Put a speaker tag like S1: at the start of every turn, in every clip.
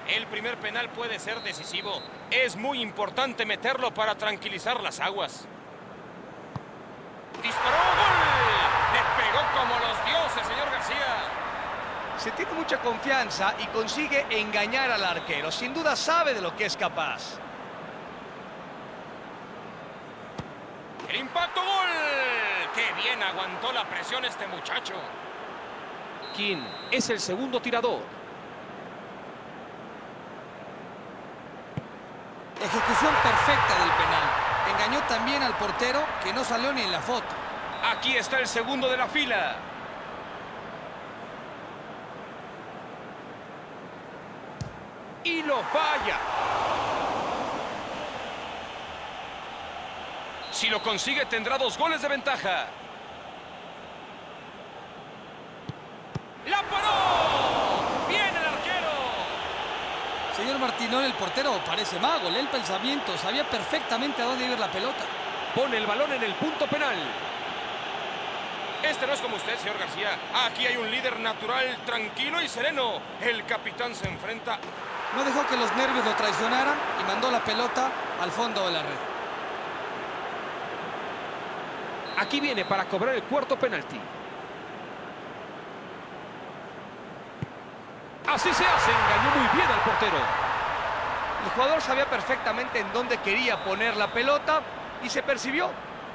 S1: El primer penal puede ser decisivo. Es muy importante meterlo para tranquilizar las aguas. ¡Disparó! ¡Gol! Le pegó como los dioses, señor García.
S2: Se tiene mucha confianza y consigue engañar al arquero. Sin duda sabe de lo que es capaz.
S1: ¡El impacto! ¡Gol! ¡Qué bien aguantó la presión este muchacho!
S3: King es el segundo tirador.
S4: Ejecución perfecta del penal. Engañó también al portero, que no salió ni en la foto.
S1: Aquí está el segundo de la fila. Y lo falla. Si lo consigue, tendrá 2 goles de ventaja. ¡La paró! ¡Bien el arquero!
S4: Señor Martinoli, el portero parece mago. Lee el pensamiento, sabía perfectamente a dónde iba la pelota.
S3: Pone el balón en el punto penal.
S1: Este no es como usted, señor García. Aquí hay un líder natural, tranquilo y sereno. El capitán se enfrenta.
S4: No dejó que los nervios lo traicionaran y mandó la pelota al fondo de la red.
S3: Aquí viene para cobrar el cuarto penalti. Así se hace, engañó muy bien al portero.
S2: El jugador sabía perfectamente en dónde quería poner la pelota y se percibió.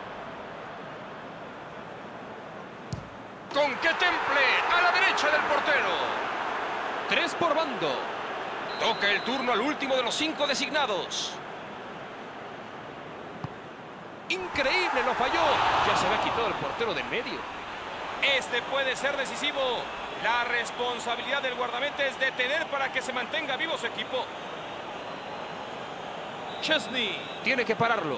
S1: ¡Con qué temple! A la derecha del portero.
S3: 3 por bando.
S1: Toca el turno al último de los 5 designados.
S3: Increíble, lo falló. Ya se había quitado el portero de en medio.
S1: Este puede ser decisivo. La responsabilidad del guardameta es detener para que se mantenga vivo su equipo.
S3: Chesney tiene que pararlo.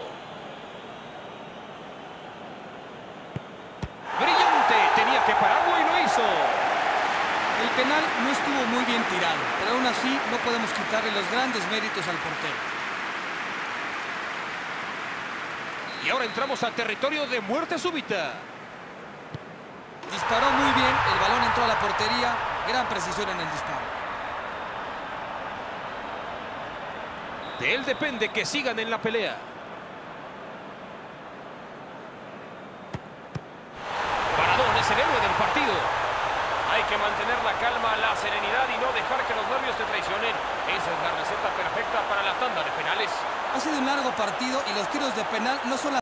S3: Brillante, tenía que pararlo y lo hizo.
S4: El penal no estuvo muy bien tirado, pero aún así no podemos quitarle los grandes méritos al portero.
S3: Y ahora entramos a territorio de muerte súbita.
S4: Disparó muy bien, el balón entró a la portería, gran precisión en el disparo.
S3: De él depende que sigan en la pelea. Maradona es el héroe del partido.
S1: Hay que mantener la calma, la serenidad y no dejar que los nervios te traicionen. Esa es la receta perfecta para la tanda de penales.
S4: Ha sido un largo partido y los tiros de penal no son la